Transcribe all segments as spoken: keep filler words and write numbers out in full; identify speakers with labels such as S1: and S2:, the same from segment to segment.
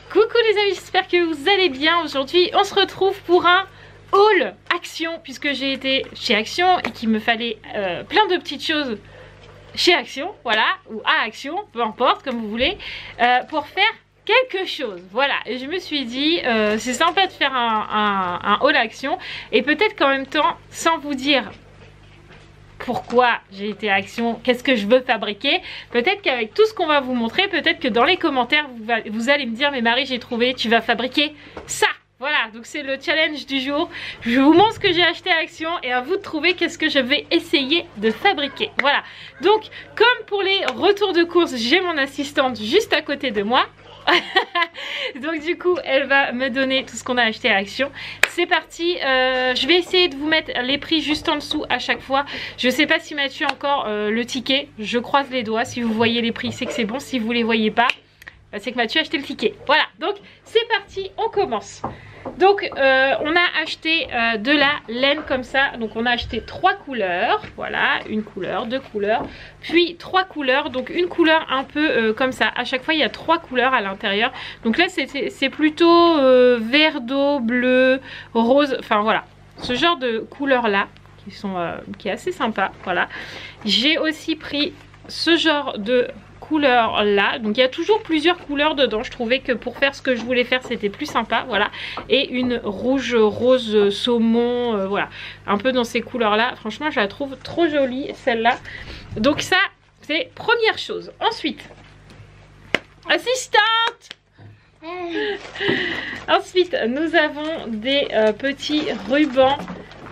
S1: Coucou les amis, j'espère que vous allez bien. Aujourd'hui on se retrouve pour un haul Action, puisque j'ai été chez Action et qu'il me fallait euh, plein de petites choses chez Action, voilà, ou à Action, peu importe, comme vous voulez, euh, pour faire quelque chose, voilà. Et je me suis dit, euh, c'est sympa de faire un, un, un haul Action, et peut-être qu'en même temps, sans vous dire pourquoi j'ai été à Action, qu'est-ce que je veux fabriquer, peut-être qu'avec tout ce qu'on va vous montrer, peut-être que dans les commentaires vous, va, vous allez me dire, mais Marie, j'ai trouvé, tu vas fabriquer ça. Voilà, donc c'est le challenge du jour. Je vous montre ce que j'ai acheté à Action et à vous de trouver qu'est-ce que je vais essayer de fabriquer. Voilà, donc comme pour les retours de course, j'ai mon assistante juste à côté de moi. Donc du coup elle va me donner tout ce qu'on a acheté à Action. C'est parti, euh, je vais essayer de vous mettre les prix juste en dessous à chaque fois. Je sais pas si Mathieu a encore euh, le ticket, je croise les doigts. Si vous voyez les prix c'est que c'est bon, si vous les voyez pas, bah, c'est que Mathieu a acheté le ticket. Voilà, donc c'est parti, on commence. Donc euh, on a acheté euh, de la laine comme ça. Donc on a acheté trois couleurs. Voilà, une couleur, deux couleurs, puis trois couleurs. Donc une couleur un peu euh, comme ça. À chaque fois il y a trois couleurs à l'intérieur. Donc là c'est plutôt euh, vert d'eau, bleu, rose. Enfin voilà, ce genre de couleurs là qui sont euh, qui est assez sympa. Voilà, j'ai aussi pris ce genre de couleur là, donc il y a toujours plusieurs couleurs dedans. Je trouvais que pour faire ce que je voulais faire c'était plus sympa, voilà. Et une rouge rose saumon, euh, voilà, un peu dans ces couleurs là. Franchement je la trouve trop jolie celle-là. Donc ça c'est première chose. Ensuite, assistante. Ensuite nous avons des euh, petits rubans.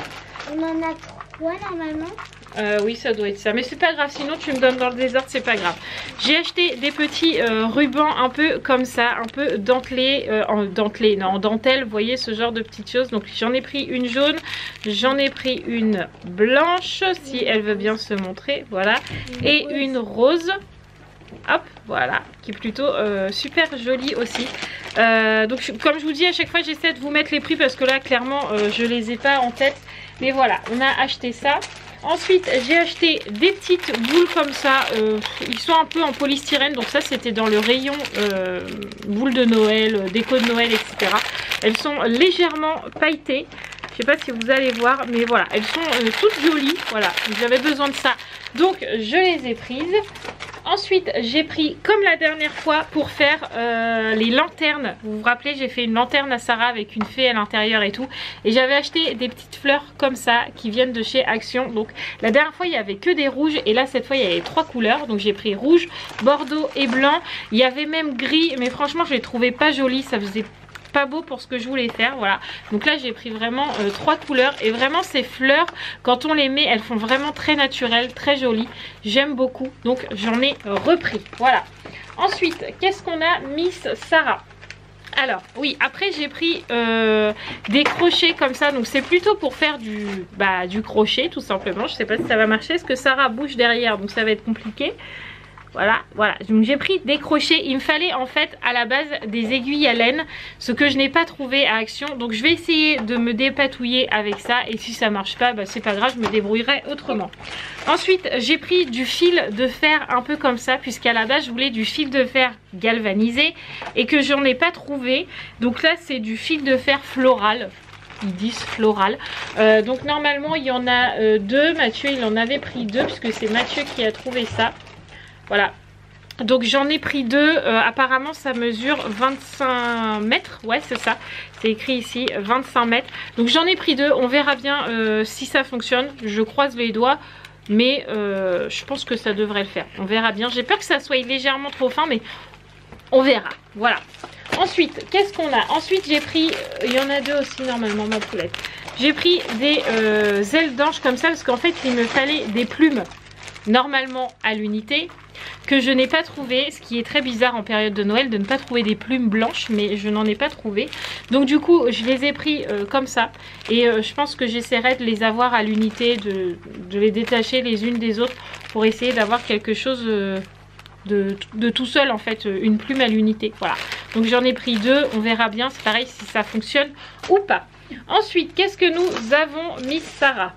S2: On en a trois normalement.
S1: Euh, oui, ça doit être ça, mais c'est pas grave, sinon tu me donnes dans le désordre, c'est pas grave. J'ai acheté des petits euh, rubans un peu comme ça, un peu dentelés, euh, en dentelés, non, en dentelle, vous voyez ce genre de petites choses. Donc j'en ai pris une jaune, j'en ai pris une blanche, si elle veut bien se montrer, voilà, et une rose. Hop, voilà, qui est plutôt euh, super jolie aussi. Euh, donc comme je vous dis, à chaque fois j'essaie de vous mettre les prix parce que là clairement euh, je les ai pas en tête. Mais voilà, on a acheté ça. Ensuite j'ai acheté des petites boules comme ça, euh, ils sont un peu en polystyrène, donc ça c'était dans le rayon euh, boules de Noël, déco de Noël, et cetera. Elles sont légèrement pailletées, je sais pas si vous allez voir, mais voilà, elles sont euh, toutes jolies, voilà, j'avais besoin de ça, donc je les ai prises. Ensuite j'ai pris comme la dernière fois pour faire euh, les lanternes. Vous vous rappelez, j'ai fait une lanterne à Sarah avec une fée à l'intérieur et tout. Et j'avais acheté des petites fleurs comme ça qui viennent de chez Action. Donc la dernière fois il n'y avait que des rouges et là cette fois il y avait trois couleurs. Donc j'ai pris rouge, bordeaux et blanc. Il y avait même gris, mais franchement je les trouvais pas jolies, ça faisait pas beau pour ce que je voulais faire, voilà. Donc là j'ai pris vraiment euh, trois couleurs et vraiment ces fleurs quand on les met elles font vraiment très naturelles, très jolies, j'aime beaucoup, donc j'en ai repris, voilà. Ensuite qu'est-ce qu'on a, Miss Sarah? Alors oui, après j'ai pris euh, des crochets comme ça, donc c'est plutôt pour faire du, bah, du crochet tout simplement. Je sais pas si ça va marcher parce que Sarah bouge derrière, donc ça va être compliqué. Voilà, voilà, donc j'ai pris des crochets. Il me fallait en fait à la base des aiguilles à laine, ce que je n'ai pas trouvé à Action. Donc je vais essayer de me dépatouiller avec ça. Et si ça marche pas, bah, c'est pas grave, je me débrouillerai autrement. Ensuite j'ai pris du fil de fer un peu comme ça, puisqu'à la base je voulais du fil de fer galvanisé et que j'en ai pas trouvé. Donc là c'est du fil de fer floral. Ils disent floral, euh, donc normalement il y en a euh, deux. Mathieu il en avait pris deux puisque c'est Mathieu qui a trouvé ça. Voilà, donc j'en ai pris deux, euh, apparemment ça mesure vingt-cinq mètres, ouais c'est ça, c'est écrit ici vingt-cinq mètres. Donc j'en ai pris deux, on verra bien euh, si ça fonctionne, je croise les doigts, mais euh, je pense que ça devrait le faire, on verra bien. J'ai peur que ça soit légèrement trop fin, mais on verra, voilà. Ensuite, qu'est-ce qu'on a? Ensuite j'ai pris, euh, il y en a deux aussi normalement ma poulette. J'ai pris des euh, ailes d'ange comme ça parce qu'en fait il me fallait des plumes normalement à l'unité que je n'ai pas trouvé, ce qui est très bizarre en période de Noël de ne pas trouver des plumes blanches, mais je n'en ai pas trouvé. Donc du coup je les ai pris euh, comme ça et euh, je pense que j'essaierai de les avoir à l'unité, de, de les détacher les unes des autres pour essayer d'avoir quelque chose euh, de, de tout seul en fait, une plume à l'unité, voilà. Donc j'en ai pris deux, on verra bien, c'est pareil si ça fonctionne ou pas. Ensuite qu'est-ce que nous avons, Miss Sarah?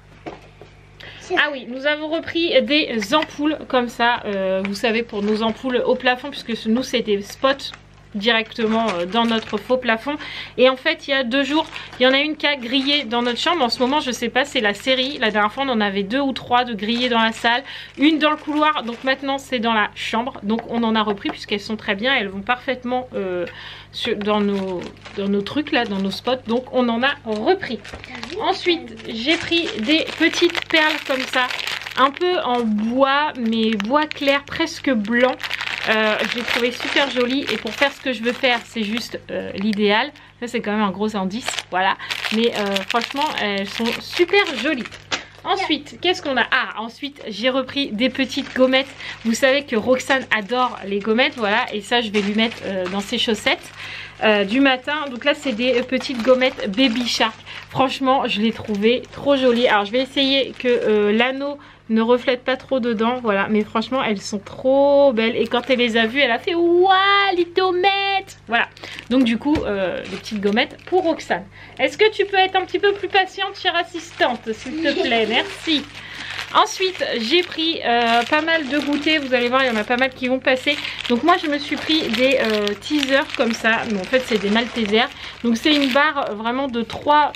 S1: Ah oui, nous avons repris des ampoules comme ça, euh, vous savez, pour nos ampoules au plafond, puisque nous c'est des spots directement dans notre faux plafond. Et en fait il y a deux jours il y en a une qui a grillé dans notre chambre. En ce moment je sais pas, c'est la série. La dernière fois on en avait deux ou trois de grillés dans la salle, une dans le couloir, donc maintenant c'est dans la chambre. Donc on en a repris puisqu'elles sont très bien, elles vont parfaitement euh, sur, dans, nos, dans nos trucs là, dans nos spots. Donc on en a repris. Ensuite j'ai pris des petites perles comme ça, un peu en bois, mais bois clair, presque blanc. Euh, je l'ai trouvé super joli et pour faire ce que je veux faire c'est juste euh, l'idéal. Ça c'est quand même un gros indice, voilà. Mais euh, franchement elles sont super jolies. Ensuite qu'est-ce qu'on a? Ah, ensuite j'ai repris des petites gommettes. Vous savez que Roxane adore les gommettes, voilà. Et ça je vais lui mettre euh, dans ses chaussettes euh, du matin. Donc là c'est des petites gommettes Baby Shark. Franchement je les trouvais trop jolies. Alors je vais essayer que euh, l'anneau ne reflète pas trop dedans, voilà, mais franchement elles sont trop belles. Et quand elle les a vues elle a fait waouh les gommettes, voilà. Donc du coup euh, les petites gommettes pour Roxane. Est-ce que tu peux être un petit peu plus patiente chère assistante s'il te plaît? Merci. Ensuite j'ai pris euh, pas mal de goûters, vous allez voir il y en a pas mal qui vont passer. Donc moi je me suis pris des euh, teasers comme ça, mais en fait c'est des Maltesers. Donc c'est une barre vraiment de trois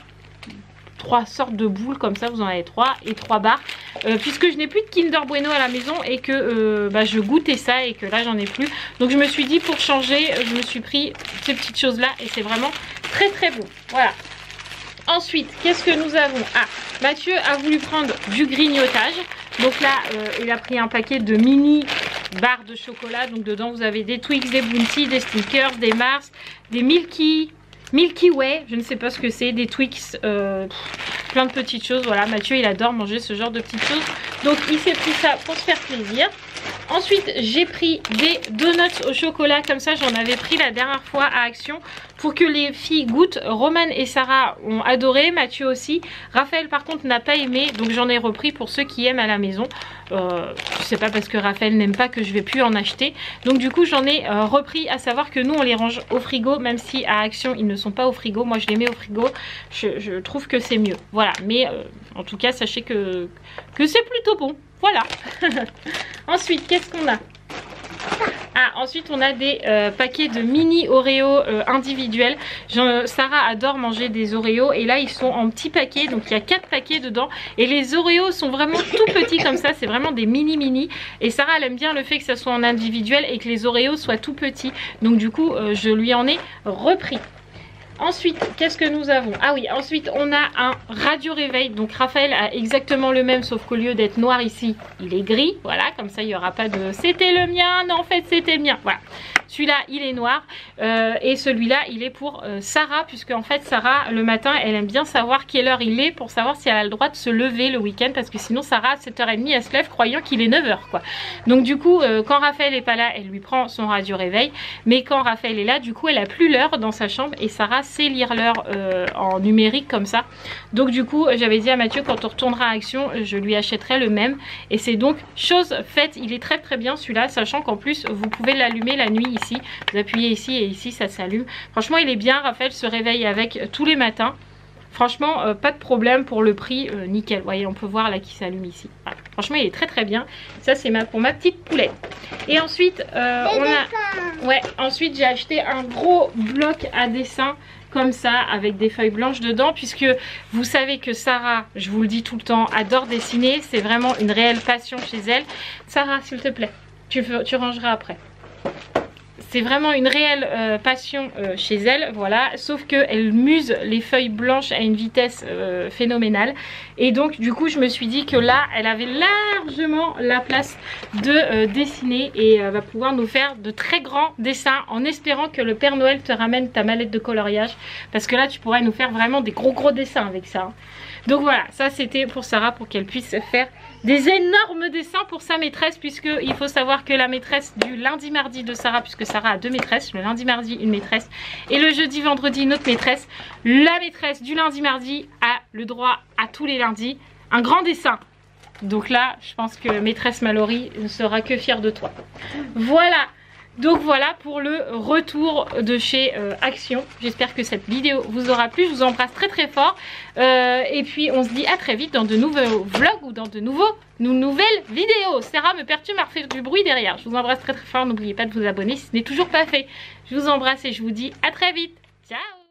S1: trois sortes de boules comme ça, vous en avez trois et trois barres, euh, puisque je n'ai plus de Kinder Bueno à la maison et que euh, bah, je goûtais ça et que là j'en ai plus. Donc je me suis dit pour changer je me suis pris ces petites choses là et c'est vraiment très très bon, voilà. Ensuite qu'est-ce que nous avons? Ah, Mathieu a voulu prendre du grignotage. Donc là euh, il a pris un paquet de mini barres de chocolat. Donc dedans vous avez des Twix, des Bounty, des Snickers, des Mars, des Milky Milky Way, je ne sais pas ce que c'est, des Twix, euh, plein de petites choses. Voilà, Mathieu il adore manger ce genre de petites choses. Donc il s'est pris ça pour se faire plaisir. Ensuite j'ai pris des donuts au chocolat comme ça, j'en avais pris la dernière fois à Action pour que les filles goûtent. Roman et Sarah ont adoré, Mathieu aussi. Raphaël par contre n'a pas aimé, donc j'en ai repris pour ceux qui aiment à la maison. Euh, c'est pas parce que Raphaël n'aime pas que je vais plus en acheter. Donc du coup j'en ai euh, repris, à savoir que nous on les range au frigo, même si à Action ils ne sont pas au frigo. Moi je les mets au frigo, je, je trouve que c'est mieux. Voilà, mais euh, en tout cas sachez que, que c'est plutôt bon. Voilà. Ensuite, qu'est-ce qu'on a? Ah, ensuite on a des euh, paquets de mini Oreo euh, individuels. Jean, Sarah adore manger des Oreos et là ils sont en petits paquets, donc il y a quatre paquets dedans et les Oreos sont vraiment tout petits comme ça, c'est vraiment des mini mini. Et Sarah elle aime bien le fait que ça soit en individuel et que les Oreos soient tout petits, donc du coup euh, je lui en ai repris. Ensuite, qu'est-ce que nous avons? Ah oui, ensuite on a un radio réveil. Donc Raphaël a exactement le même, sauf qu'au lieu d'être noir ici, il est gris. Voilà, comme ça il n'y aura pas de c'était le mien, non en fait c'était le mien. Voilà, celui-là il est noir euh, et celui-là il est pour euh, Sarah, puisque en fait Sarah le matin elle aime bien savoir quelle heure il est pour savoir si elle a le droit de se lever le week-end, parce que sinon Sarah à sept heures trente elle se lève croyant qu'il est neuf heures quoi. Donc du coup euh, quand Raphaël n'est pas là elle lui prend son radio réveil, mais quand Raphaël est là du coup elle a plus l'heure dans sa chambre et Sarah sait lire l'heure euh, en numérique comme ça. Donc du coup j'avais dit à Mathieu quand on retournera à Action je lui achèterai le même, et c'est donc chose faite. Il est très très bien celui-là, sachant qu'en plus vous pouvez l'allumer la nuit ici, vous appuyez ici et ici ça s'allume. Franchement il est bien, Raphaël se réveille avec tous les matins. Franchement euh, pas de problème pour le prix, euh, nickel. Vous voyez on peut voir là qui s'allume ici. Voilà. Franchement il est très très bien. Ça c'est ma, pour ma petite poulette. Et ensuite euh, on a... Ouais, ensuite j'ai acheté un gros bloc à dessin comme ça avec des feuilles blanches dedans, puisque vous savez que Sarah, je vous le dis tout le temps, adore dessiner. C'est vraiment une réelle passion chez elle. Sarah s'il te plaît, tu, tu rangeras après. C'est vraiment une réelle euh, passion euh, chez elle, voilà. Sauf qu'elle muse les feuilles blanches à une vitesse euh, phénoménale. Et donc du coup je me suis dit que là elle avait largement la place de euh, dessiner et euh, va pouvoir nous faire de très grands dessins, en espérant que le Père Noël te ramène ta mallette de coloriage, parce que là tu pourrais nous faire vraiment des gros gros dessins avec ça. Donc voilà, ça c'était pour Sarah, pour qu'elle puisse faire des énormes dessins pour sa maîtresse, puisque il faut savoir que la maîtresse du lundi mardi de Sarah, puisque Sarah a deux maîtresses, le lundi mardi une maîtresse et le jeudi vendredi une autre maîtresse, la maîtresse du lundi mardi a le droit à tous les lundis un grand dessin. Donc là je pense que maîtresse Mallory ne sera que fière de toi. Voilà. Donc voilà pour le retour de chez euh, Action. J'espère que cette vidéo vous aura plu. Je vous embrasse très très fort. Euh, et puis on se dit à très vite dans de nouveaux vlogs ou dans de nouveaux, nou nouvelles vidéos. Sarah me perturbe à faire du bruit derrière. Je vous embrasse très très fort. N'oubliez pas de vous abonner si ce n'est toujours pas fait. Je vous embrasse et je vous dis à très vite. Ciao!